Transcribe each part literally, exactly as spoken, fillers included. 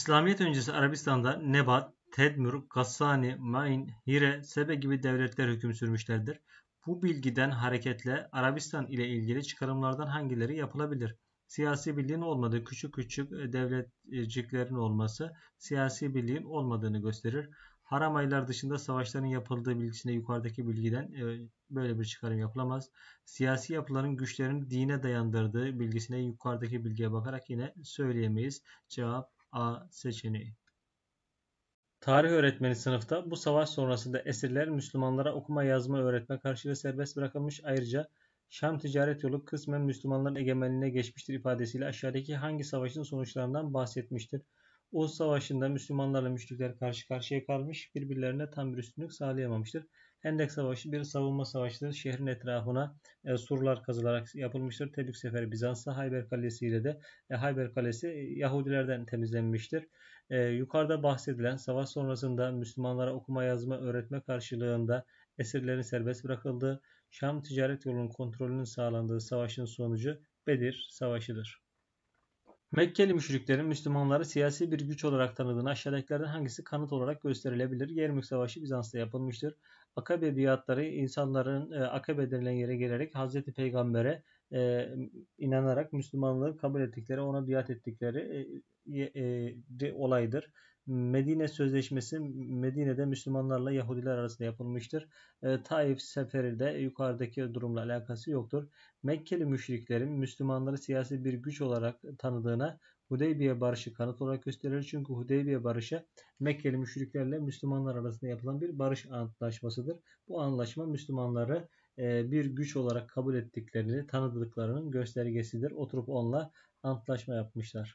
İslamiyet öncesi Arabistan'da Nebat, Tedmür, Gassani, Main, Hire, Sebe gibi devletler hüküm sürmüşlerdir. Bu bilgiden hareketle Arabistan ile ilgili çıkarımlardan hangileri yapılabilir? Siyasi birliğin olmadığı küçük küçük e, devletciklerin olması siyasi birliğin olmadığını gösterir. Haram aylar dışında savaşların yapıldığı bilgisine yukarıdaki bilgiden e, böyle bir çıkarım yapılamaz. Siyasi yapıların güçlerini dine dayandırdığı bilgisine yukarıdaki bilgiye bakarak yine söyleyemeyiz. Cevap A seçeneği. Tarih öğretmeni sınıfta bu savaş sonrasında esirler Müslümanlara okuma yazma öğretme karşılığı serbest bırakılmış. Ayrıca Şam ticaret yolu kısmen Müslümanların egemenliğine geçmiştir ifadesiyle aşağıdaki hangi savaşın sonuçlarından bahsetmiştir? Uhud Savaşı'nda Müslümanlarla müşrikler karşı karşıya kalmış, birbirlerine tam bir üstünlük sağlayamamıştır. Hendek Savaşı bir savunma savaşıdır. Şehrin etrafına e, surlar kazılarak yapılmıştır. Tebük Seferi Bizans'ta, Hayber Kalesi ile de e, Hayber Kalesi e, Yahudilerden temizlenmiştir. Ee, yukarıda bahsedilen savaş sonrasında Müslümanlara okuma yazma öğretme karşılığında esirlerin serbest bırakıldığı, Şam ticaret yolunun kontrolünün sağlandığı savaşın sonucu Bedir Savaşı'dır. Mekkeli müşriklerin Müslümanları siyasi bir güç olarak tanıdığını aşağıdakilerden hangisi kanıt olarak gösterilebilir? Yermük Savaşı Bizans'ta yapılmıştır. Akabe biatları insanların e, Akabe denilen yere gelerek Hazreti Peygamber'e e, inanarak Müslümanlığı kabul ettikleri, ona biat ettikleri e, e, e, olaydır. Medine Sözleşmesi Medine'de Müslümanlarla Yahudiler arasında yapılmıştır. E, Taif Seferi de yukarıdaki durumla alakası yoktur. Mekkeli müşriklerin Müslümanları siyasi bir güç olarak tanıdığına Hudeybiye Barışı kanıt olarak gösterilir. Çünkü Hudeybiye Barışı Mekkeli müşriklerle Müslümanlar arasında yapılan bir barış antlaşmasıdır. Bu anlaşma Müslümanları bir güç olarak kabul ettiklerini, tanıdıklarının göstergesidir. Oturup onunla antlaşma yapmışlar.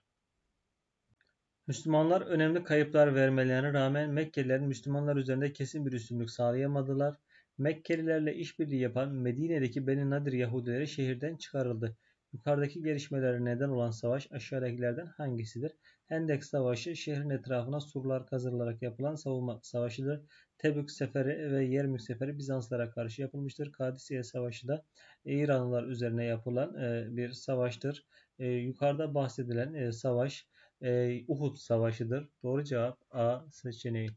Müslümanlar önemli kayıplar vermelerine rağmen Mekkelilerin Müslümanlar üzerinde kesin bir üstünlük sağlayamadılar. Mekkelilerle işbirliği yapan Medine'deki Beni Nadir Yahudileri şehirden çıkarıldı. Yukarıdaki gelişmelere neden olan savaş aşağıdakilerden hangisidir? Hendek Savaşı şehrin etrafına surlar kazılarak yapılan savunma savaşıdır. Tebük Seferi ve Yermük Seferi Bizanslara karşı yapılmıştır. Kadisiye Savaşı da İranlılar üzerine yapılan bir savaştır. Yukarıda bahsedilen savaş Uhud Savaşı'dır. Doğru cevap A seçeneği.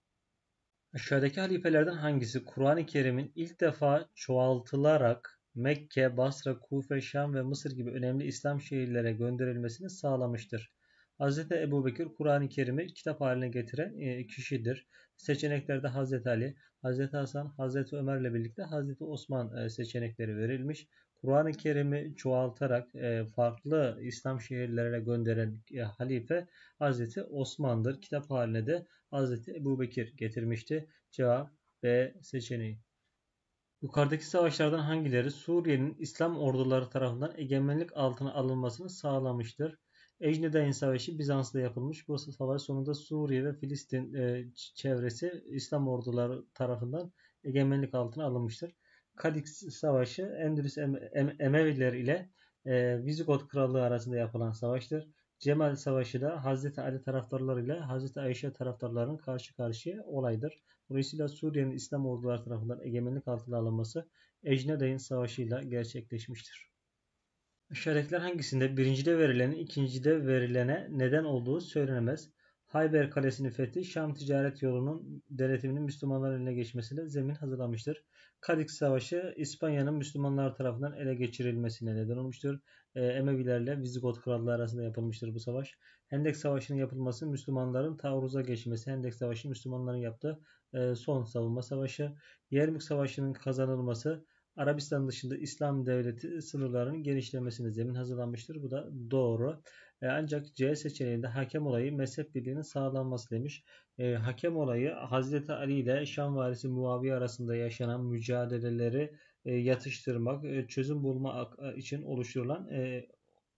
Aşağıdaki halifelerden hangisi Kur'an-ı Kerim'in ilk defa çoğaltılarak Mekke, Basra, Kufe, Şam ve Mısır gibi önemli İslam şehirlere gönderilmesini sağlamıştır? Hazreti Ebubekir Kur'an-ı Kerim'i kitap haline getiren kişidir. Seçeneklerde Hazreti Ali, Hazreti Hasan, Hazreti Ömer ile birlikte Hazreti Osman seçenekleri verilmiş. Kur'an-ı Kerim'i çoğaltarak farklı İslam şehirlerine gönderen halife Hazreti Osman'dır. Kitap haline de Hazreti Ebubekir getirmişti. Cevap B seçeneği. Yukarıdaki savaşlardan hangileri Suriye'nin İslam orduları tarafından egemenlik altına alınmasını sağlamıştır? Ecnedayn Savaşı Bizans'ta yapılmış. Bu savaş sonunda Suriye ve Filistin e, çevresi İslam orduları tarafından egemenlik altına alınmıştır. Kadix Savaşı Endülüs em em Emeviler ile e, Vizigot Krallığı arasında yapılan savaştır. Cemal Savaşı da Hazreti Ali taraftarları ile Hazreti Ayşe taraftarlarının karşı karşıya olaydır. Dolayısıyla Suriye'nin İslam orduları tarafından egemenlik altına alınması Ecnedayn Savaşı ile gerçekleşmiştir. Aşağıdakiler hangisinde birincide verilenin ikincide verilene neden olduğu söylenemez? Hayber Kalesi'nin fethi Şam ticaret yolunun denetiminin Müslümanların eline geçmesiyle zemin hazırlamıştır. Kadix Savaşı İspanya'nın Müslümanlar tarafından ele geçirilmesine neden olmuştur. E, Emevilerle Vizigot krallığı arasında yapılmıştır bu savaş. Hendek Savaşı'nın yapılması Müslümanların taarruza geçmesi. Hendek Savaşı Müslümanların yaptığı e, son savunma savaşı. Yermük Savaşı'nın kazanılması Arabistan dışında İslam devleti sınırlarının genişlemesine zemin hazırlanmıştır. Bu da doğru. E, ancak C seçeneğinde hakem olayı mezhep birliğinin sağlanması demiş. E, hakem olayı Hazreti Ali ile Şam valisi Muaviye arasında yaşanan mücadeleleri e, yatıştırmak, e, çözüm bulma için oluşturulan e,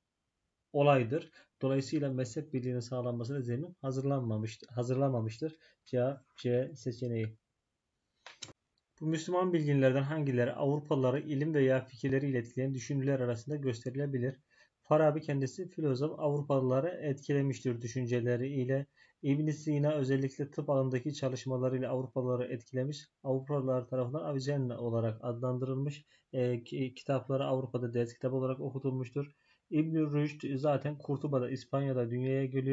olaydır. Dolayısıyla mezhep birliğinin sağlanmasına zemin hazırlanmamıştır, hazırlamamıştır. Cevap C seçeneği. Bu Müslüman bilginlerden hangileri Avrupalıları ilim veya fikirleriyle etkileyen düşünürler arasında gösterilebilir? Farabi kendisi filozof, Avrupalıları etkilemiştir düşünceleriyle. İbn Sina özellikle tıp alanındaki çalışmalarıyla Avrupalıları etkilemiş. Avrupalılar tarafından Avicenna olarak adlandırılmış. E, kitapları Avrupa'da ders kitabı olarak okutulmuştur. İbn Rüşd zaten Kurtuba'da, İspanya'da dünyaya geliyor.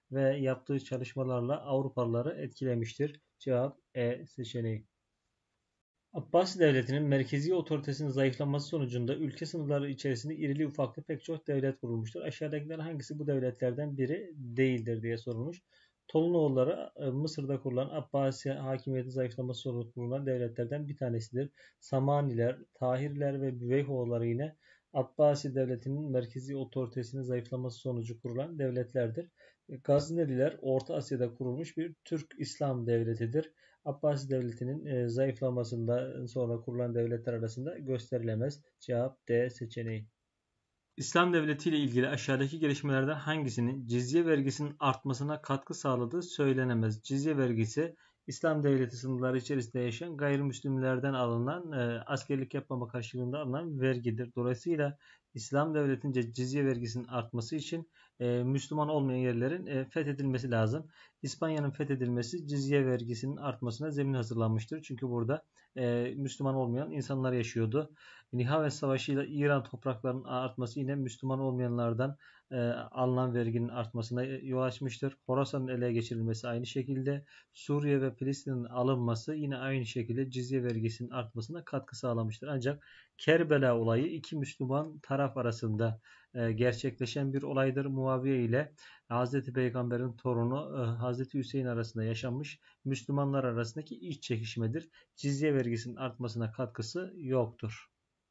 ve yaptığı çalışmalarla Avrupalıları etkilemiştir. Cevap E seçeneği. Abbasi Devleti'nin merkezi otoritesinin zayıflaması sonucunda ülke sınırları içerisinde irili ufaklı pek çok devlet kurulmuştur. Aşağıdakilerden hangisi bu devletlerden biri değildir diye sorulmuş. Tolunoğulları e, Mısır'da kurulan Abbasi hakimiyeti zayıflaması sonucu kurulan devletlerden bir tanesidir. Samaniler, Tahirler ve Büveyhoğulları yine Abbasi Devleti'nin merkezi otoritesinin zayıflaması sonucu kurulan devletlerdir. Gazneliler Orta Asya'da kurulmuş bir Türk İslam devletidir. Abbasi Devleti'nin e, zayıflamasında sonra kurulan devletler arasında gösterilemez. Cevap D seçeneği. İslam Devleti ile ilgili aşağıdaki gelişmelerden hangisinin cizye vergisinin artmasına katkı sağladığı söylenemez. Cizye vergisi İslam Devleti sınırları içerisinde yaşayan gayrimüslimlerden alınan e, askerlik yapmama karşılığında alınan vergidir. Dolayısıyla İslam Devleti'nce cizye vergisinin artması için e, Müslüman olmayan yerlerin e, fethedilmesi lazım. İspanya'nın fethedilmesi cizye vergisinin artmasına zemin hazırlanmıştır. Çünkü burada e, Müslüman olmayan insanlar yaşıyordu. Nihavend Savaşı ile İran topraklarının artması yine Müslüman olmayanlardan e, alınan verginin artmasına yol açmıştır. Horasan'ın ele geçirilmesi aynı şekilde. Suriye ve Filistin'in alınması yine aynı şekilde cizye vergisinin artmasına katkı sağlamıştır. Ancak Kerbela olayı iki Müslüman taraf arasında e, gerçekleşen bir olaydır. Muaviye ile Hazreti Peygamber'in torunu e, Hazreti Hüseyin arasında yaşanmış Müslümanlar arasındaki iç çekişmedir. Cizye vergisinin artmasına katkısı yoktur.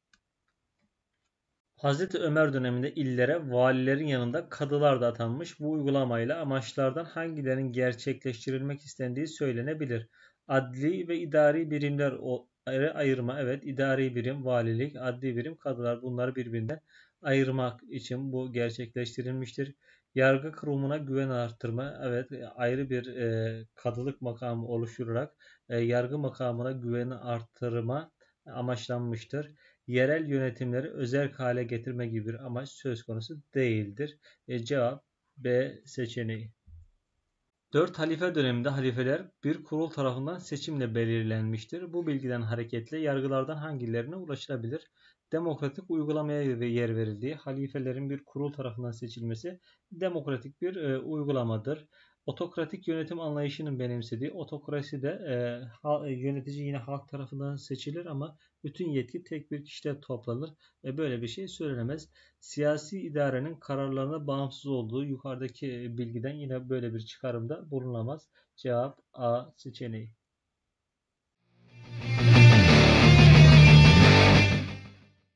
Hazreti Ömer döneminde illere valilerin yanında kadılar da atanmış. Bu uygulamayla amaçlardan hangilerinin gerçekleştirilmek istendiği söylenebilir. Adli ve idari birimler ayırma. Evet, idari birim valilik, adli birim kadılar. Bunları birbirinden ayırmak için bu gerçekleştirilmiştir. Yargı kurumuna güven arttırma. Evet, ayrı bir e, kadılık makamı oluşturarak e, yargı makamına güveni arttırma amaçlanmıştır. Yerel yönetimleri özerk hale getirme gibi bir amaç söz konusu değildir. E, cevap B seçeneği. Dört halife döneminde halifeler bir kurul tarafından seçimle belirlenmiştir. Bu bilgiden hareketle yargılardan hangilerine ulaşılabilir? Demokratik uygulamaya yer verildiği halifelerin bir kurul tarafından seçilmesi demokratik bir e, uygulamadır. Otokratik yönetim anlayışının benimsediği otokrasi de e, yönetici yine halk tarafından seçilir ama bütün yetki tek bir kişide toplanır. E, böyle bir şey söylenemez. Siyasi idarenin kararlarına bağımsız olduğu yukarıdaki bilgiden yine böyle bir çıkarımda bulunamaz. Cevap A seçeneği.